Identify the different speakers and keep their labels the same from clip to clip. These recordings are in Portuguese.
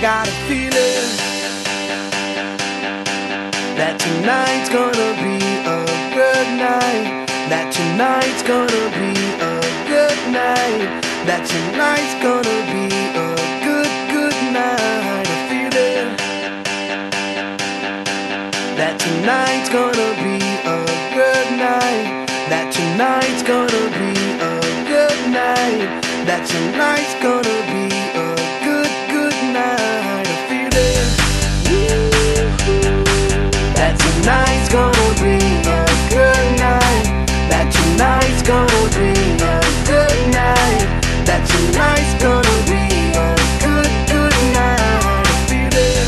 Speaker 1: got a feeling that tonight's gonna be a good night. That tonight's gonna be a good night. That tonight's gonna be a good, good night. A feeling that tonight's gonna be a good night. That tonight's gonna be a good night. That tonight's gonna be a good, good night. A feeling that tonight's gonna be a good night. That tonight's gonna be a good night. That tonight's gonna be a good, good night. A feeling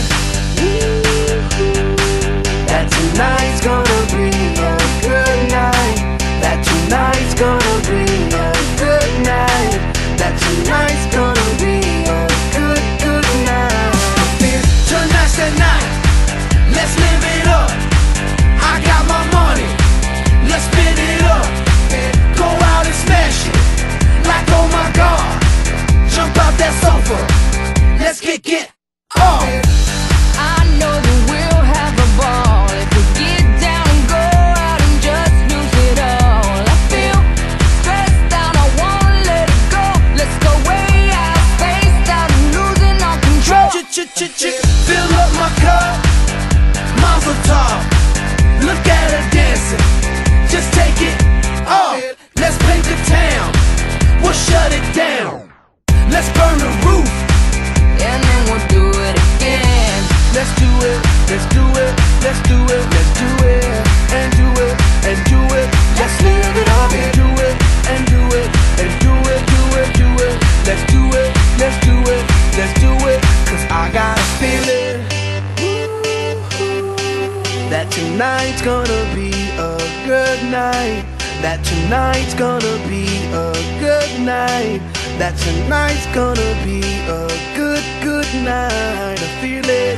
Speaker 1: that tonight's gonna be a good night. That tonight's gonna be a good night. That tonight's gonna be a good, good night. I feel tonight's the night. Let's live it up. I got my money. Let's spin it up. Go out and smash it. Like oh my God. Jump out that sofa. Let's kick it off.
Speaker 2: I know that we'll have a ball if we get down and go out and just lose it all. I feel stressed out, I wanna let it go. Let's go way out, spaced out and losing all control.
Speaker 1: Fill up my cup, Mazel tov. Look at her dancing, just take it off. Let's paint the town, we'll shut it down. Let's burn the roof,
Speaker 2: And then we'll do it again.
Speaker 1: let's do it, let's do it, let's do it, let's do it, and do it, and do it. Let's live it up and do it, and do it, and do it, do it, do it. Let's do it, let's do it, let's do it. Cause I got a feeling that tonight's gonna be a good night. That tonight's gonna be a good night. That tonight's gonna be a good, good night. A feeling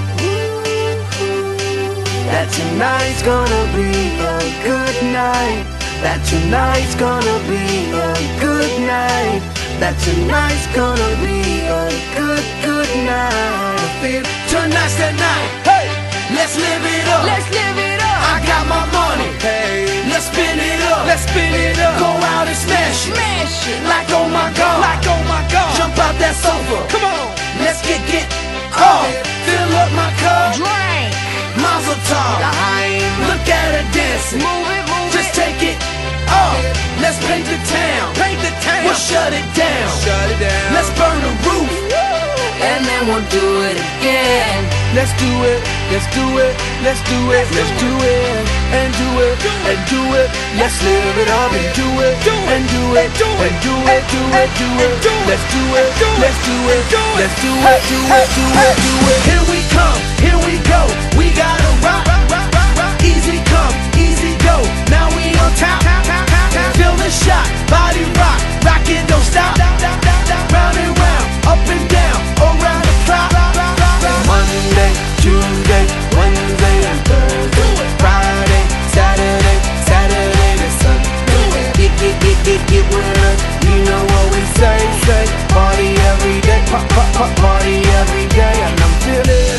Speaker 1: that tonight's gonna be a good night. That tonight's gonna be a good night. That tonight's gonna be a good, good night. I feel tonight's the night. Hey, let's live it up.
Speaker 2: Let's live it up.
Speaker 1: I got my money. Hey, let's spin it up. Let's spin it up. Go out and smash it.
Speaker 2: Smash it.
Speaker 1: Like oh my God. Like oh my God. Jump out that sofa. Come on. Let's get off. Fill up my cup.
Speaker 2: Drink.
Speaker 1: Mazel tov. Look at her dancing.
Speaker 2: Move it, move
Speaker 1: Just
Speaker 2: it.
Speaker 1: take it off. Let's paint the town. Paint the town. We'll shut it down. Shut it down. Let's burn the roof.
Speaker 2: And then we'll do it again.
Speaker 1: Let's do it, let's do it, let's do it, let's do it, and do it, and do it. Let's live it up and do it, and do it, and do it, do it, do it. Let's do it, let's do it, let's do it, do it, do it, do it. Here we come, here we go. We gotta rock, easy come, easy go. Now we on top, feel the shot, body rock, rock it, don't stop. Round and round, up and down, around the clock. Monday, Tuesday, Wednesday and Thursday, Friday, Saturday, Saturday to Sunday. Get with us, you know what we say. Party every day, party every day. And I'm feeling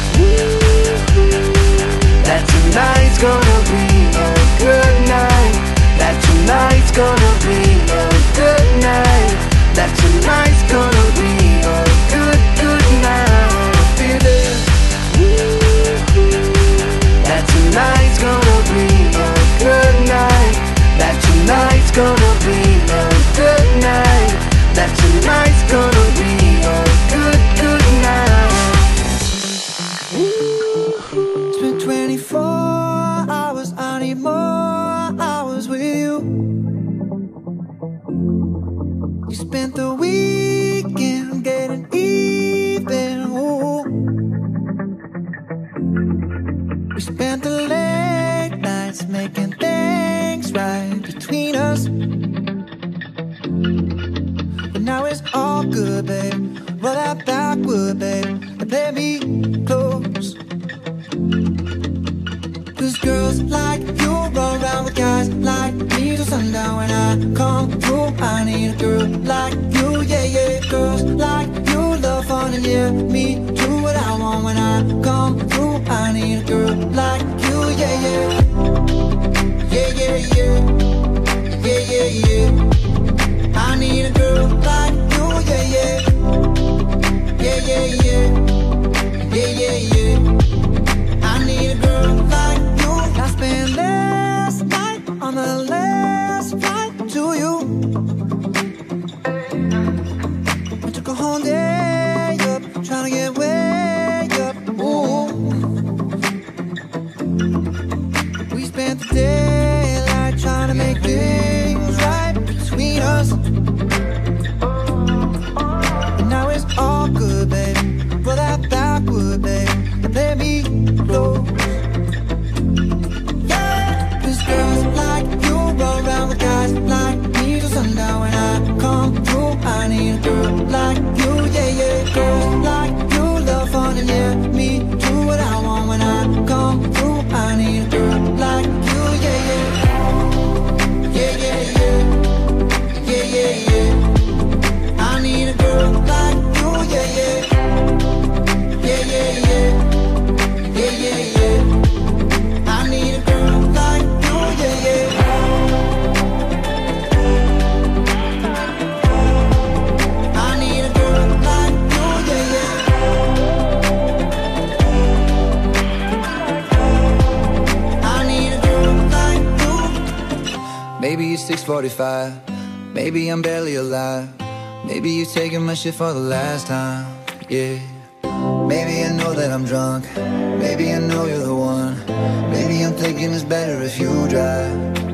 Speaker 1: that tonight's gonna be a good night. That tonight's gonna be a good night. That tonight's gonna be a good, good night. I feel it. That tonight's gonna be a good night. That tonight's gonna be a good night. That tonight's gonna be a good, good night.
Speaker 3: It's been 24 hours, I need more hours with you. You spent the weekend getting even, ooh. We spent the late nights making things right between us. But now it's all good, babe. Roll that backward, babe, and play me close. 'Cause girl, girls like you run around with guys like me till sundown. When I come through, I need a girl like you, yeah, yeah. Girls like you love fun and yeah, me do what I want. When I come through, I need a girl like you, yeah, yeah. Yeah, yeah, yeah. Yeah, yeah, yeah. I need a girl like you, yeah, yeah. Yeah, yeah, yeah. Yeah, yeah, yeah. I need a girl like you. I spent last night on the last flight to you. I took a whole day up, trying to get way up. Ooh. We spent the daylight trying to make things right between us. And now it's all good, baby. Roll that backward, baby, and let me close. Yeah, 'cause girls like you run around with guys like me till sundown. When I come through, I need a girl like you, yeah, yeah. Girls like you love fun and yeah, me do what I want. When I come through, I need a girl like you, yeah, yeah. Yeah, yeah, yeah. Yeah, yeah, yeah. I need a girl like you, yeah, yeah. Yeah, yeah, yeah. Yeah, yeah, yeah. I need a girl like you, yeah, yeah. I need a girl like you, yeah, yeah. I need a girl like you.
Speaker 4: Maybe it's 6:45, maybe I'm barely alive. Maybe you're taking my shit for the last time, yeah. Maybe I know that I'm drunk, maybe I know you're the one. Maybe I'm thinking it's better if you drive.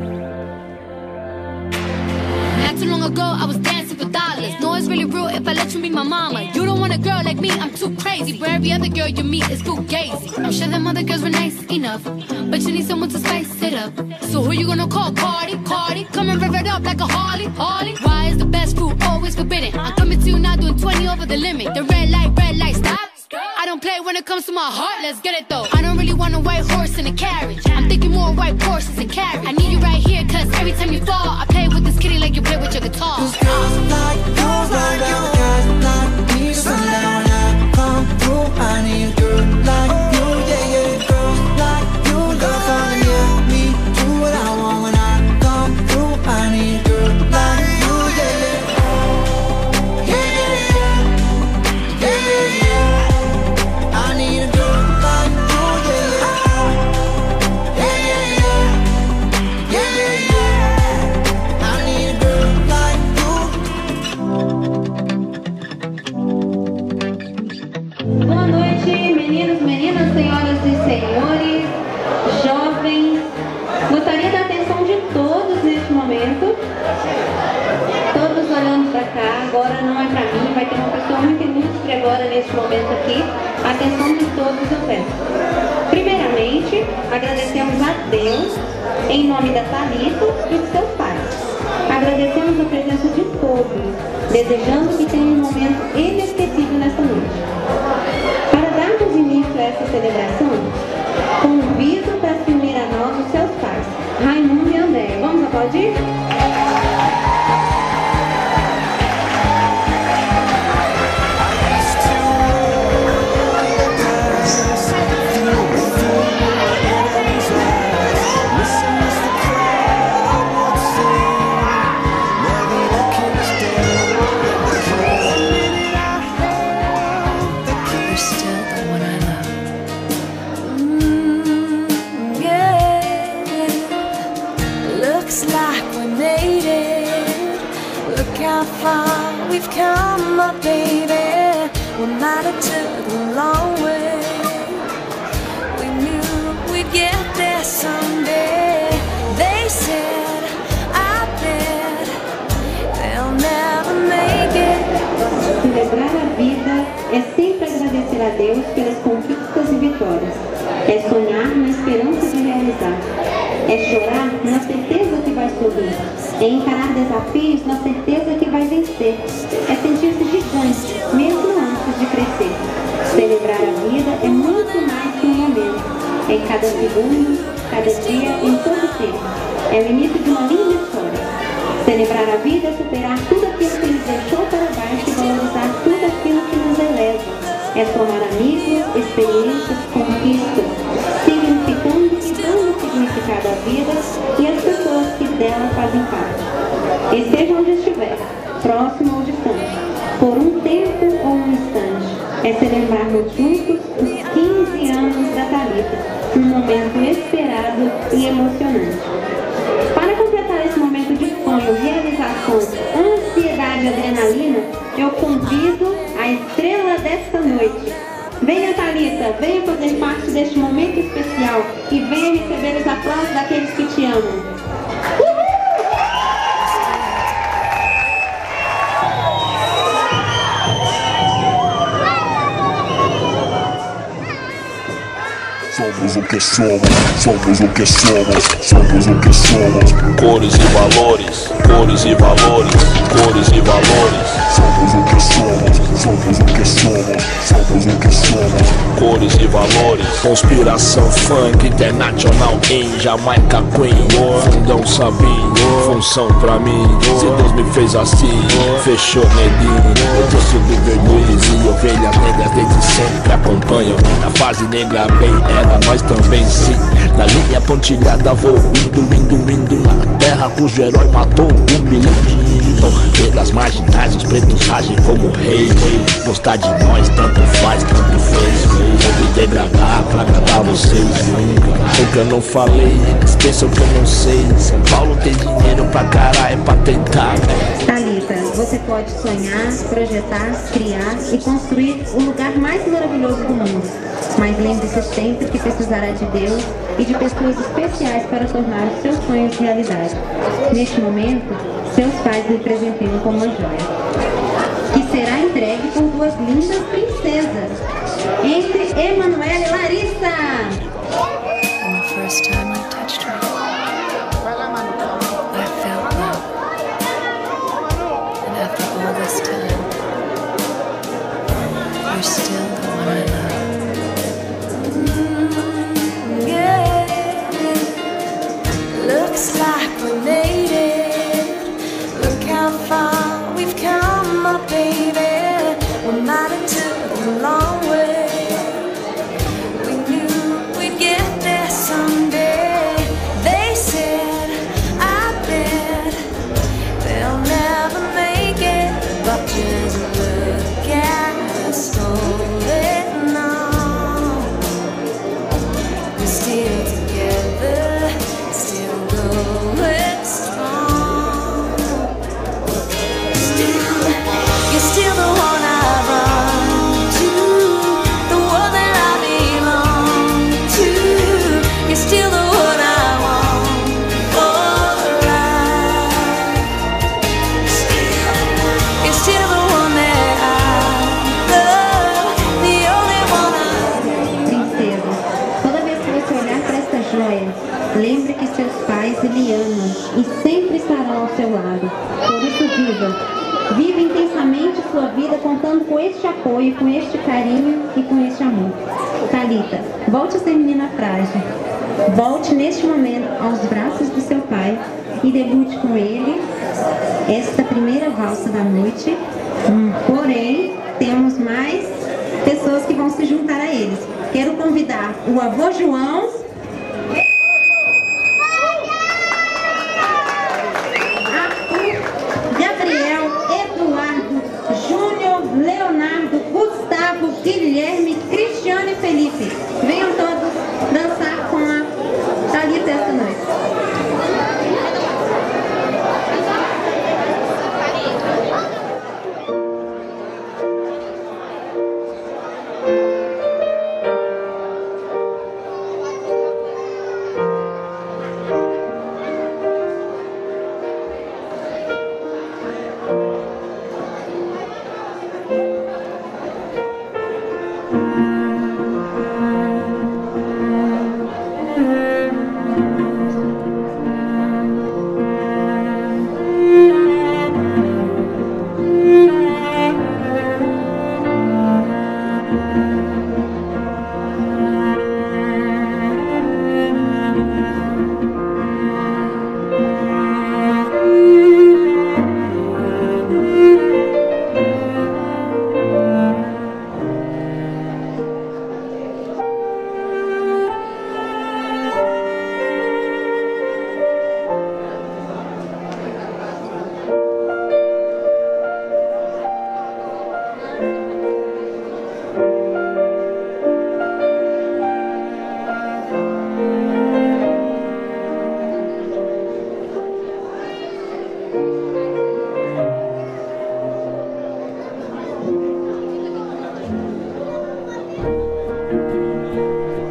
Speaker 2: Not too long ago, I was dancing for dollars. No, it's really real if I let you meet my mama. You don't want a girl like me, I'm too crazy. Where every other girl you meet is fugazi. I'm sure them other girls were nice enough, but you need someone to spice it up. So who you gonna call? Cardi, Cardi. Come and rev it up like a Harley, Harley. Why is the best food always forbidden? I'm coming to you now doing 20 over the limit. The red light, stop. I don't play when it comes to my heart, let's get it though. I don't really want a white horse in a carriage. I'm thinking more white horses and carriage. I need you right here, cause every time you fall, I play with this kitty like you play with your guitar.
Speaker 3: 'Cause girls like you run around with guys like me till sundown. When I come through, I need a girl like you, yeah, yeah. Girls like you love fun and yeah, me do what I want. When I come through, I need a girl like you, yeah, yeah. Yeah, yeah, yeah. Yeah, yeah, yeah. I need a girl like you, yeah, yeah. Yeah, yeah, yeah. Yeah, yeah, yeah. I need a girl like you.
Speaker 5: Boa noite, meninos, meninas, senhoras e senhores, jovens. Gostaria da atenção de todos neste momento. Todos olhando para cá, agora não é para mim, vai ter uma pessoa muito ilustre agora neste momento aqui. A atenção de todos eu peço. Primeiramente, agradecemos a Deus em nome da Thalita e de seus pais. Agradecemos a presença de todos, desejando que tenham um momento inesquecível nesta noite. Para darmos início a essa celebração, convido para se unir a nós os seus pais, Raimundo e Andréia. Vamos aplaudir?
Speaker 6: We've come up, baby. We might have took a long way. We knew we'd get there someday. They said, I bet they'll never make it.
Speaker 5: Celebrar a vida é sempre agradecer a Deus pelas conquistas e vitórias. É sonhar na esperança de realizar. É chorar na certeza que vai sorrir. É encarar desafios na certeza que vai vencer. É sentir-se gigante, mesmo antes de crescer. Celebrar a vida é muito mais que um momento. É cada segundo, cada dia, em todo tempo. É o início de uma linda história. Celebrar a vida é superar tudo aquilo que nos deixou para baixo e valorizar tudo aquilo que nos eleva. É somar amigos, experiências, conquistas, significando e dando significado à vida e às pessoas que dela fazem parte. Esteja onde estiver, próximo ou distante, por um tempo ou um instante, é celebrarmos juntos os 15 anos da Thalita, um momento esperado e emocionante. Para completar esse momento de sonho, realização, ansiedade e adrenalina, eu convido a estrela desta noite. Venha, Thalita, venha fazer parte deste momento especial e venha receber os aplausos daqueles que te amam.
Speaker 7: Somos o que somos, somos o que somos, somos o que somos. Cores e valores, cores e valores, cores e valores. Somos o que somos, somos o que somos, somos o que somos. Cores e valores. Conspiração funk, internacional em Jamaica Queen. Fundão Sabinho, função pra mim. Se Deus me fez assim, fechou neguinho. Eu trouxe do vermelho e ovelhas negras desde sempre acompanham. Na fase negra bem era nós também sim. Na linha pontilhada vou indo na terra cujo herói matou 1 milhão de índios. Pelas marginais os pretos agem como rei. Gostar de nós tanto faz, tanto fez. Eu me degradar pra agradar vocês. Nunca não falei, esqueçam que eu não sei. São Paulo tem dinheiro pra caralho, pra tentar.
Speaker 5: Thalita, você pode sonhar, projetar, criar e construir o lugar mais maravilhoso do mundo. Mas lembre-se sempre que precisará de Deus e de pessoas especiais para tornar os seus sonhos realidade. Neste momento, seus pais lhe presenteiam com uma joia, que será entregue por 2 lindas princesas, entre Emanuela e Larissa.
Speaker 6: And the first time you touched me, I felt love. And after all this time, you're still the one I love. Yeah, looks like we made it. Look how far we've come, my baby. We might have took a long way. We knew we'd get there someday. They said, I bet they'll never make it, but just look at us holding on. We're still together, still going strong. You're still the one I run to, the one that I belong to. You're still the one I want for life. You're still the one that I love, the only one I
Speaker 5: Princesa, toda vez que você olhar para esta joia, lembre que seus pais lhe amam e sempre estarão ao seu lado. Por isso viva intensamente sua vida contando com este apoio, com este carinho e com este amor. Thalita, volte a ser menina frágil. Volte neste momento aos braços do seu pai e debute com ele esta primeira valsa da noite. Porém, temos mais pessoas que vão se juntar a eles. Quero convidar o avô João, Arthur, Gabriel, Eduardo, Júnior, Leonardo, Gustavo, Guilherme, Cristiano e Felipe. Venham todos dançar com a Thalita esta noite.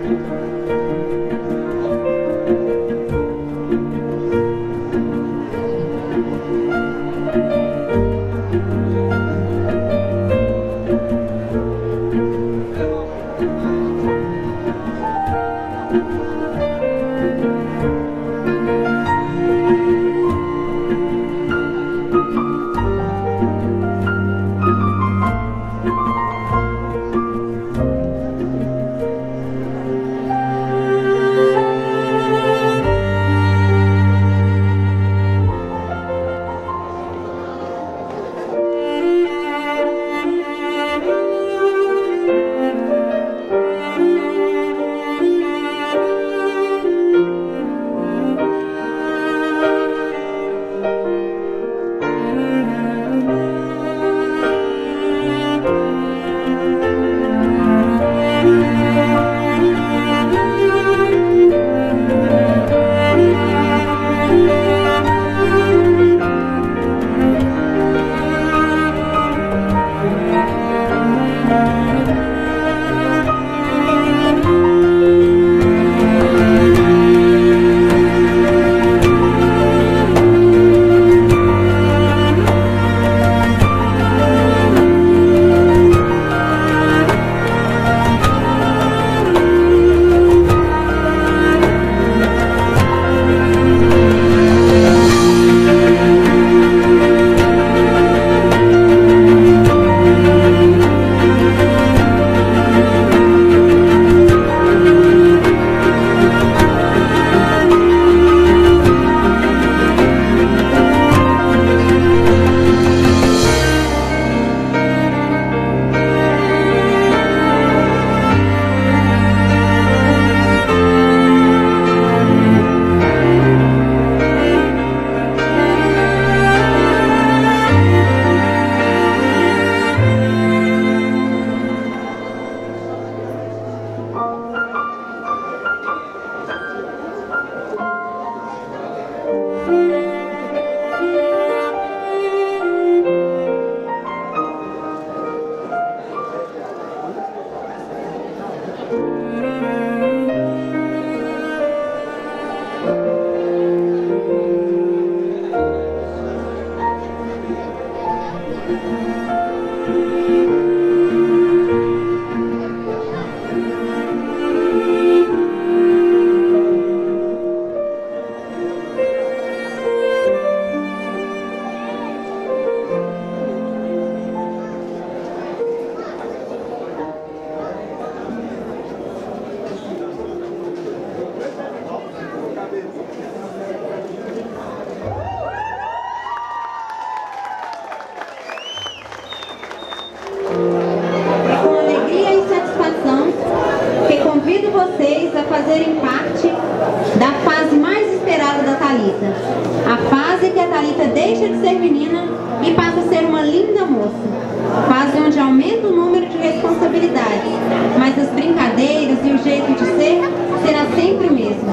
Speaker 5: vocês a fazerem parte da fase mais esperada da Thalita. A fase que a Thalita deixa de ser menina e passa a ser uma linda moça. Fase onde aumenta o número de responsabilidades, mas as brincadeiras e o jeito de ser será sempre o mesmo.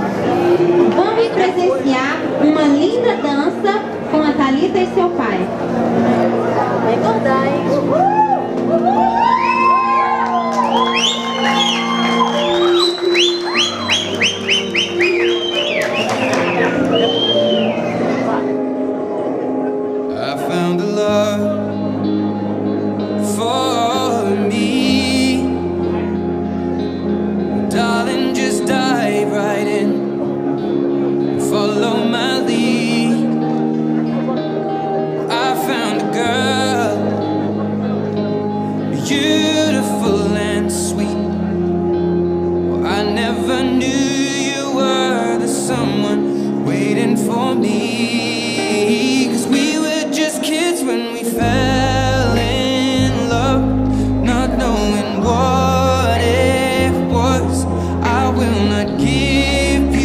Speaker 5: Vamos presenciar uma linda dança com a Thalita e seu pai. Vai engordar, hein?
Speaker 8: I found a love for me, darling, just dive right in, follow my lead. I found a girl, beautiful and sweet. Well, I never knew you were the someone waiting for me, 'cause we were just kids when we fell in love, not knowing what it was. I will not give you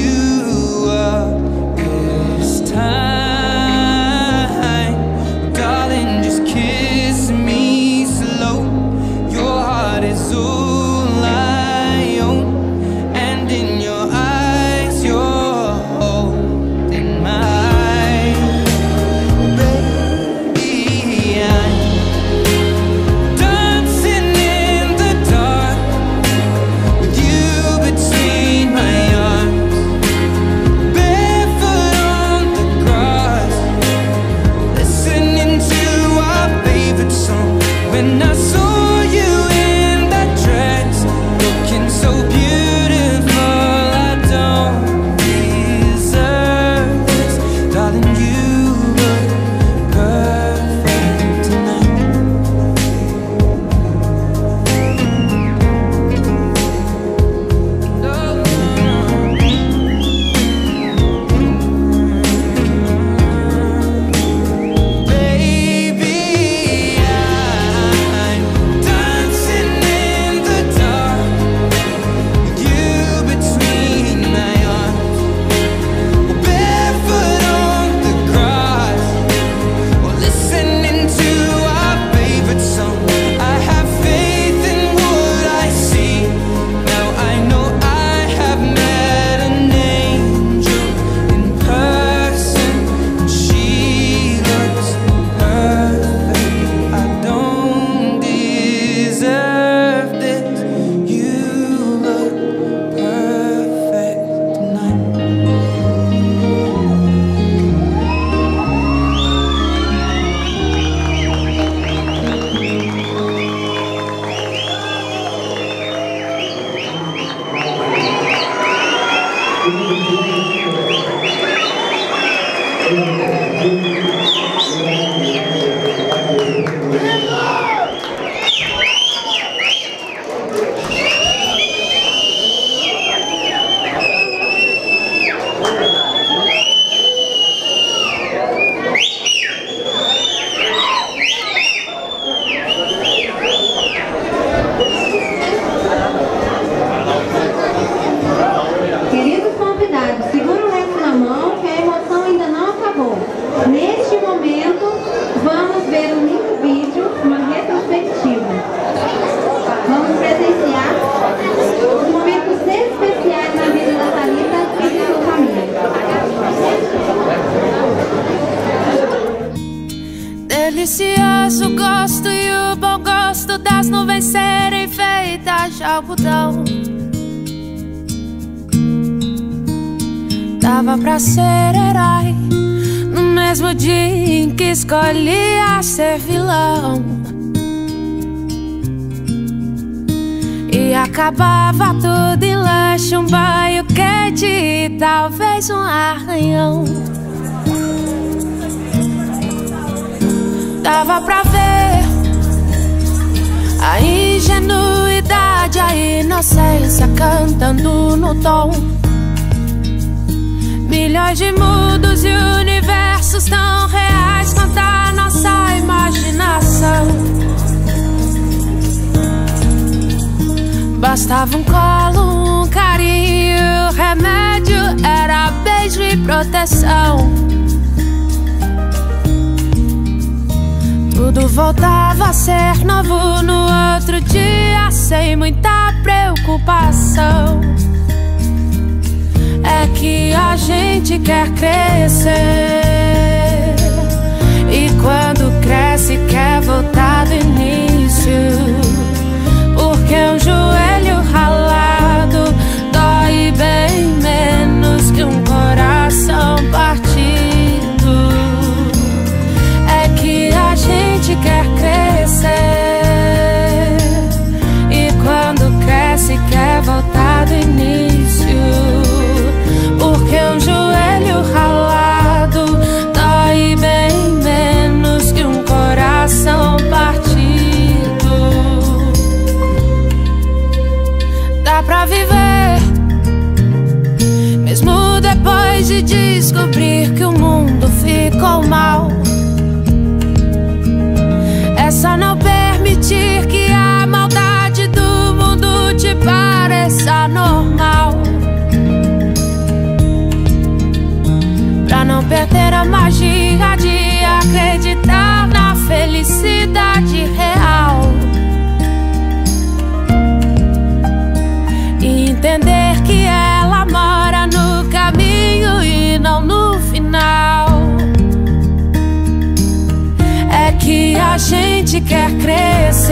Speaker 5: Queridos convidados, segura o lenço na mão que a emoção ainda não acabou. Neste momento, vamos ver um lindo vídeo, uma retrospectiva. Vamos presenciar os momentos especiais na vida da Thalita e de sua família.
Speaker 6: Delicioso gosto e o bom gosto das nuvens serem feitas de algodão. Dava pra ser herói no mesmo dia em que escolhia ser vilão. E acabava tudo em lanche, um banho quente e talvez um arranhão. Dava pra ver a ingenuidade, a inocência cantando no tom. Milhões de mundos e universos tão reais quanto a nossa imaginação. Bastava um colo, um carinho, o remédio era beijo e proteção. Tudo voltava a ser novo no outro dia, sem muita preocupação. É que a gente quer crescer, e quando cresce quer voltar do início. Porque um joelho ralado dói bem menos que um coração partido. É que a gente quer crescer, e quando cresce quer voltar do início. Porque um joelho ralado dói bem menos que um coração partido. Dá pra viver, mesmo depois de descobrir que o mundo ficou mal. É só não permitir que a maldade do mundo te pareça normal. Pra não perder a magia de acreditar na felicidade real. E entender que ela mora no caminho e não no final. É que a gente quer crescer,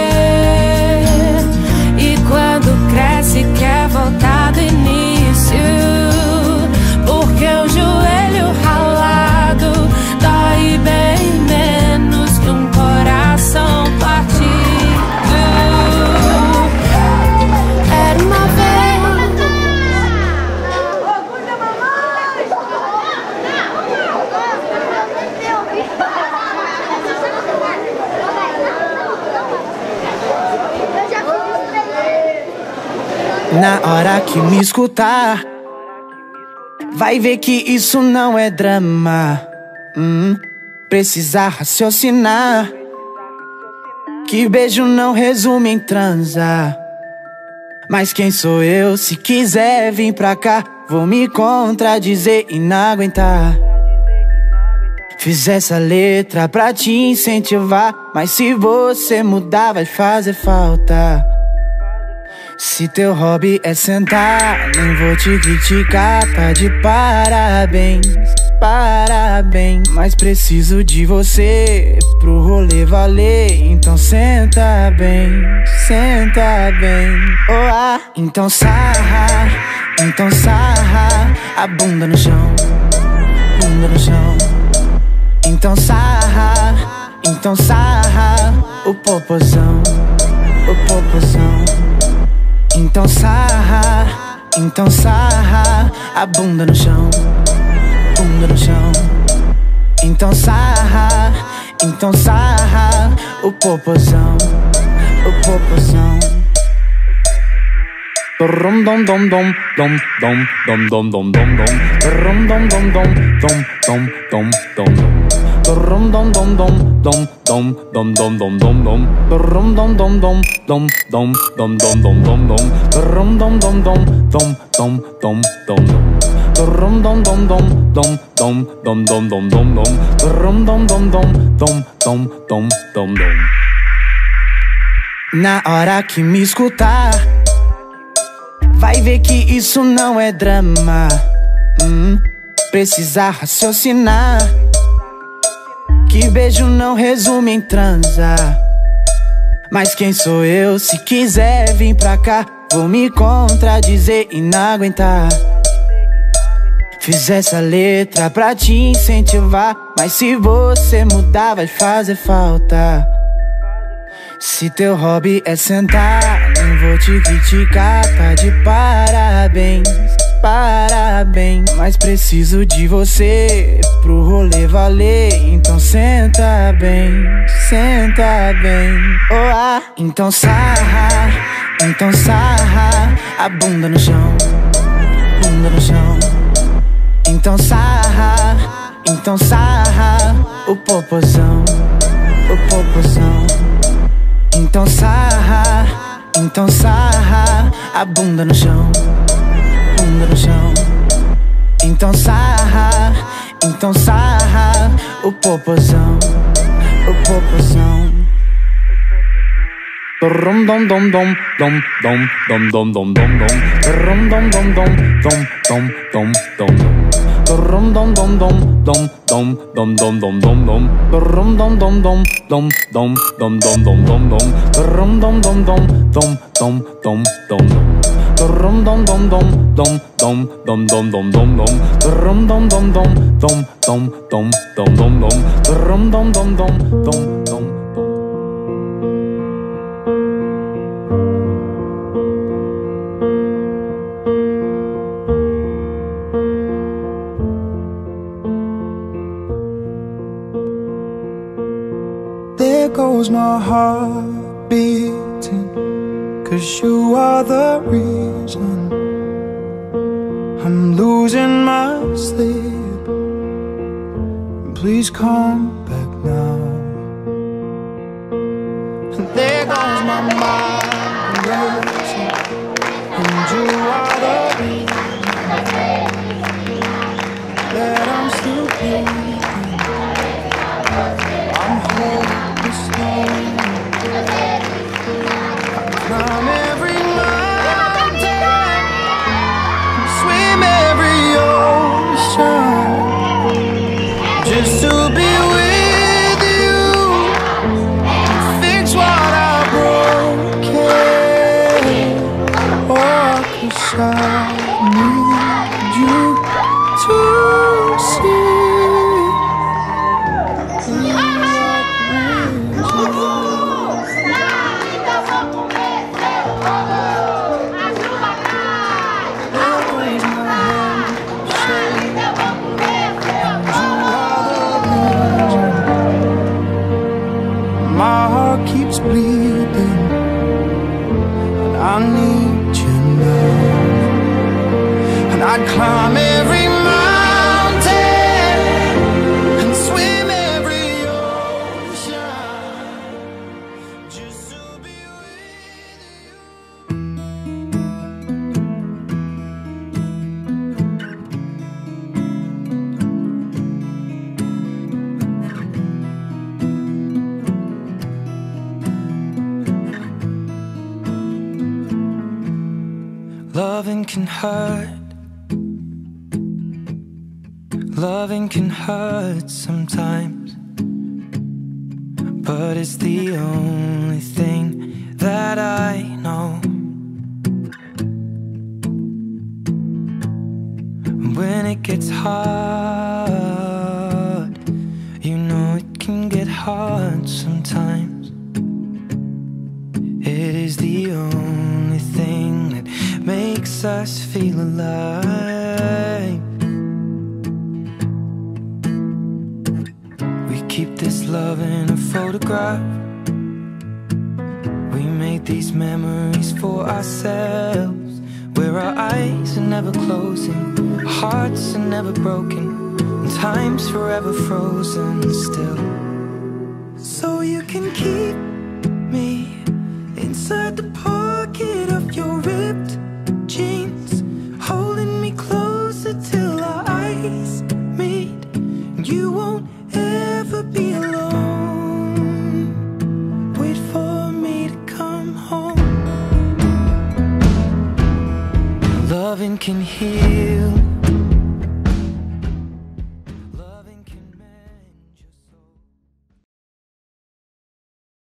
Speaker 6: e quando cresce quer voltar do início. Porque o joelho ralado dói bem menos que um coração partido. Era uma vez.
Speaker 1: Na hora que me escutar, vai ver que isso não é drama. Precisa raciocinar, que beijo não resume em transar. Mas quem sou eu? Se quiser vir pra cá, vou me contradizer e não aguentar. Fiz essa letra pra te incentivar, mas se você mudar vai fazer falta. Se teu hobby é sentar, nem vou te criticar, tá de parabéns, parabéns. Mas preciso de você pro rolê valer, então senta bem, senta bem. Oh, ah, então sarra a bunda no chão, bunda no chão. Então sarra o popozão, o popozão. Então sarra
Speaker 3: Então sarra a bunda no chão, bunda no chão. Então sarra o popozão, o popozão. Dom dom dom dom dom dom dom dom dom dom dom. Dom dom dom dom dom dom dom dom. Dom dom dom dom dom dom dom dom dom dom dom. Dom dom dom dom dom dom dom dom dom dom dom. Dom dom dom dom dom dom dom dom dom. Dom dom dom dom dom dom dom dom dom dom dom. Dom dom dom dom dom dom dom dom dom. Na hora que me escutar, vai ver que isso não é drama. Precisa raciocinar, que beijo não resume em transar. Mas quem sou eu? Se quiser vir pra cá, vou me contradizer e não aguentar. Fiz essa letra pra te incentivar, mas se você mudar vai fazer falta. Se teu hobby é sentar, não vou te criticar, tá de parabéns, parabéns. Mas preciso de você pro rolê valer, então senta bem, senta bem. Oh, ah. Então sarra a bunda no chão, bunda no chão. Então sarra o popozão, o popozão. Então sarra a bunda no chão, bunda no chão. Então sarra o popozão, o popozão. Dom dom dom dom dom dom dom dom dom dom dom. Dom dom dom dom dom dom dom dom. Dom dom dom dom dom dom dom dom dom dom dom. Dom dom dom dom dom dom dom dom dom dom dom. Dom dom dom dom dom dom dom dom dom. Dom dom dom dom dom dom dom dom dom dom dom. Dom dom dom dom dom dom dom dom dom dom. Dom dom dom dom dom dom.
Speaker 9: There goes my heart beating, 'cause you are the reason I'm losing my sleep. Please come back now. And there goes my mind racing, and you are the reason that I'm still breathing. I'm hopeless now. Climb every mountain, swim every ocean, just to be with you, fix what I broke. Oh, 'cause I need you to see. My heart keeps bleeding, and I need you now. And I'd climb every mountain and swim every ocean, just to be with you. Loving can hurt. Loving can hurt sometimes, but it's the only thing that I know. When it gets hard, you know it can get hard sometimes. It is the only thing that makes
Speaker 8: makes us feel alive. We keep this love in a photograph. We made these memories for ourselves, where our eyes are never closing, our hearts are never broken, and time's forever frozen still. So you can keep me inside the pocket of your ripped jeans, holding me closer till our eyes meet. You won't ever be alone. Wait for me to come home. Loving can heal.